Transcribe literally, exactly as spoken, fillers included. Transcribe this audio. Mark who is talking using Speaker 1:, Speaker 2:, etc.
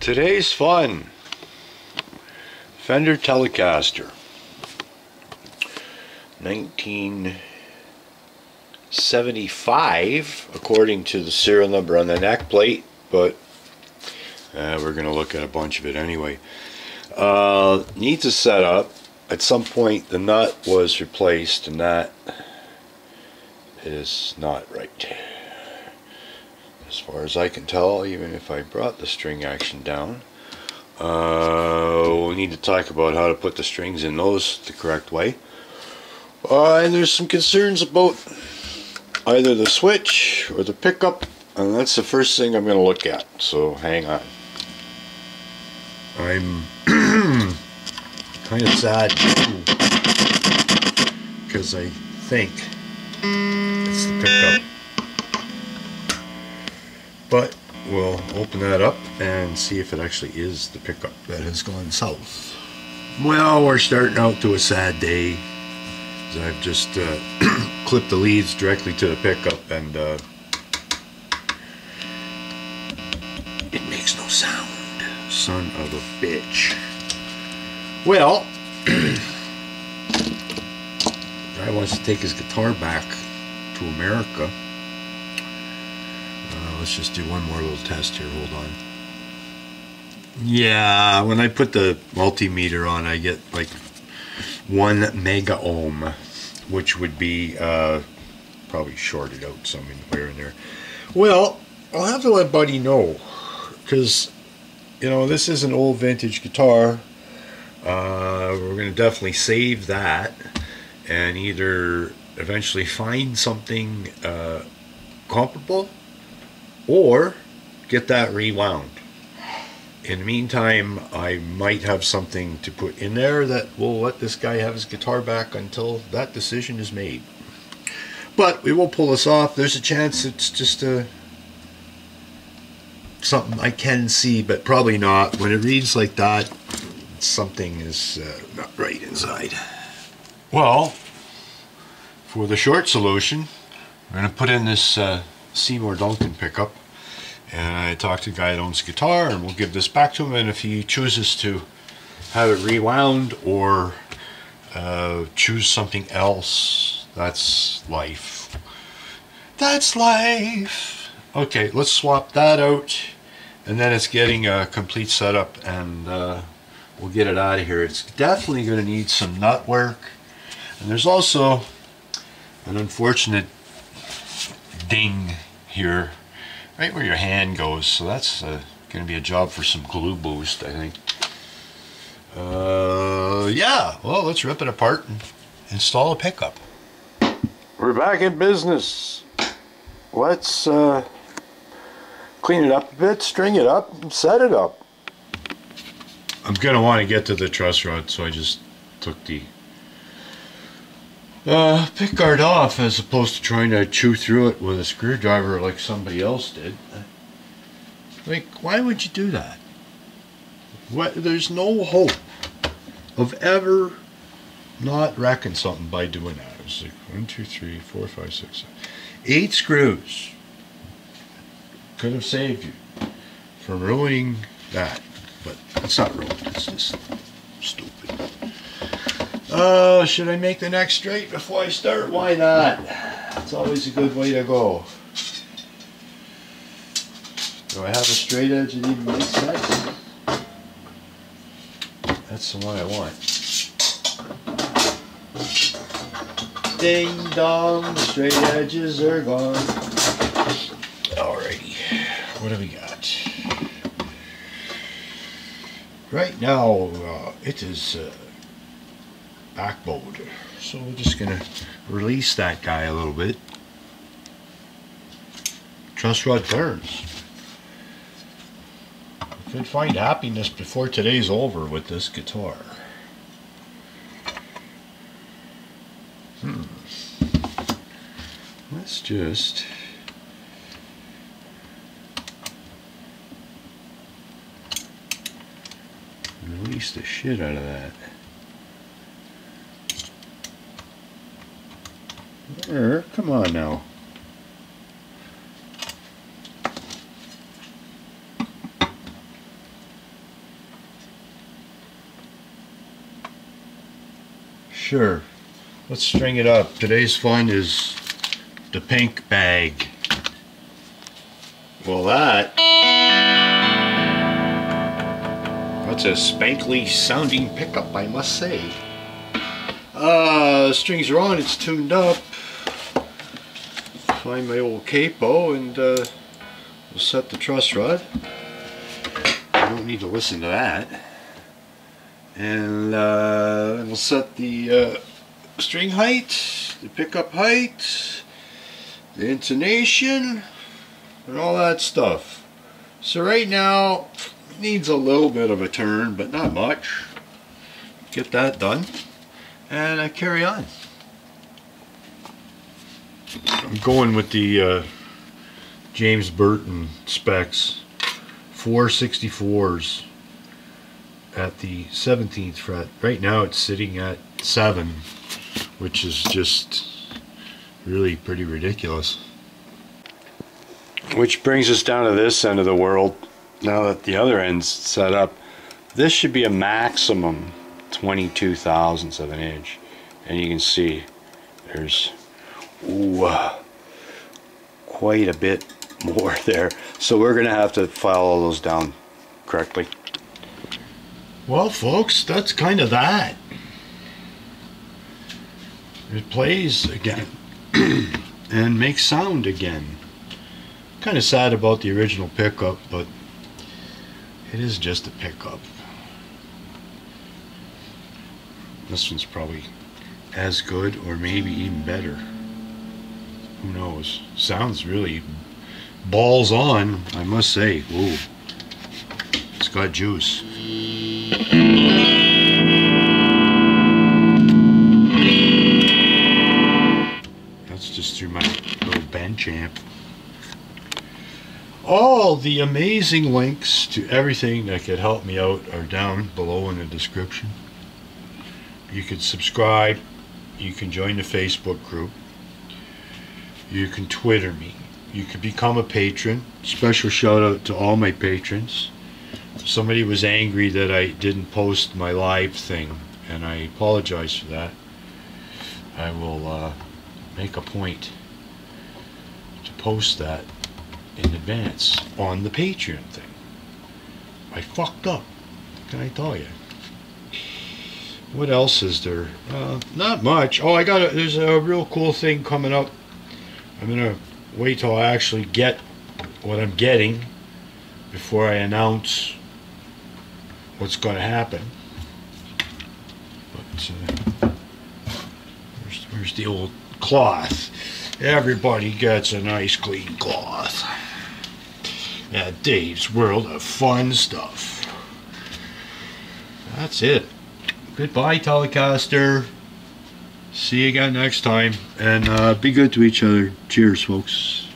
Speaker 1: Today's fun. Fender Telecaster. nineteen seventy-five, according to the serial number on the neck plate, but uh, we're going to look at a bunch of it anyway. Uh, needs a setup. At some point the nut was replaced, and that is not right. As far as I can tell, even if I brought the string action down. Uh, we need to talk about how to put the strings in those the correct way. Uh, and there's some concerns about either the switch or the pickup, and that's the first thing I'm going to look at, so hang on. I'm kind of sad because I think it's the pickup. But we'll open that up and see if it actually is the pickup that has gone south. Well, we're starting out to a sad day. I've just uh, clipped the leads directly to the pickup, and uh, it makes no sound. Son of a bitch. Well, guy wants to take his guitar back to America. Uh, let's just do one more little test here. Hold on. Yeah, when I put the multimeter on, I get like one mega ohm, which would be uh, probably shorted out somewhere in there. Well, I'll have to let Buddy know, because you know, this is an old vintage guitar. Uh, we're going to definitely save that and either eventually find something uh, comparable or get that rewound. In the meantime, I might have something to put in there that will let this guy have his guitar back until that decision is made. But we will pull this off. There's a chance it's just a something I can see, but probably not. When it reads like that, something is uh, not right inside. Well, for the short solution, we're going to put in this uh, Seymour Duncan pickup. And I talked to the guy that owns the guitar, and we'll give this back to him, and if he chooses to have it rewound or uh, choose something else, that's life. That's life. Okay, let's swap that out, and then it's getting a complete setup, and uh, we'll get it out of here. It's definitely going to need some nut work, and there's also an unfortunate ding here right where your hand goes, so that's uh, going to be a job for some glue boost, I think. Uh, yeah, well, let's rip it apart and install a pickup. We're back in business. Let's uh, clean it up a bit, string it up, and set it up. I'm going to want to get to the truss rod, so I just took the Uh, pickguard off as opposed to trying to chew through it with a screwdriver like somebody else did. Like, why would you do that? What? There's no hope of ever not wrecking something by doing that. It's like one, two, three, four, five, six, seven, eight screws. Could have saved you from ruining that, but it's not ruined. It's just stupid. Oh, uh, should I make the neck straight before I start? Why not? It's always a good way to go. Do I have a straight edge that even makes sense? That's the one I want. Ding dong, the straight edges are gone. Alrighty, what do we got? Right now, uh, it is uh, backbone. So we're just going to release that guy a little bit. Truss rod turns. I could find happiness before today's over with this guitar. Hmm. Let's just release the shit out of that. There, come on now. Sure. Let's string it up. Today's fun is the pink bag. Well, that that's a spankly sounding pickup, I must say. Uh, strings are on, it's tuned up. Find my old capo and uh, we'll set the truss rod. I don't need to listen to that. And uh, we'll set the uh, string height, the pickup height, the intonation, and all that stuff. So right now it needs a little bit of a turn, but not much. Get that done and I carry on. I'm going with the uh, James Burton specs, four sixty-fours at the seventeenth fret. Right now it's sitting at seven, which is just really pretty ridiculous. Which brings us down to this end of the world. Now that the other end's set up, this should be a maximum twenty-two thousandths of an inch, and you can see there's ooh, uh, quite a bit more there, so we're gonna have to file all those down correctly. Well folks, that's kind of that. It plays again and makes sound again. Kind of sad about the original pickup, but it is just a pickup. This one's probably as good or maybe even better. Who knows? Sounds really balls on, I must say. Whoa. It's got juice. That's just through my little bench amp. All the amazing links to everything that could help me out are down below in the description. You can subscribe, you can join the Facebook group, you can Twitter me, you can become a patron. Special shout out to all my patrons. Somebody was angry that I didn't post my live thing, and I apologize for that. I will uh, make a point to post that in advance on the Patreon thing. I fucked up, what can I tell you? What else is there? Uh, not much. Oh, I got a, there's a real cool thing coming up. I'm gonna wait till I actually get what I'm getting before I announce what's going to happen. But uh, where's, where's the old cloth? Everybody gets a nice clean cloth at Dave's World of Fun Stuff. That's it. Goodbye, Telecaster. See you again next time, and uh, be good to each other. Cheers, folks.